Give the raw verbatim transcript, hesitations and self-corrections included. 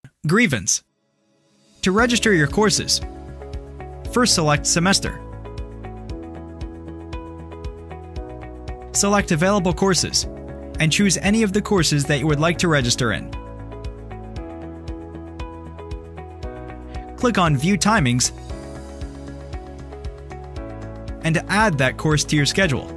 Grievance. To register your courses, first select Semester. Select Available Courses and choose any of the courses that you would like to register in. Click on View Timings and add that course to your schedule.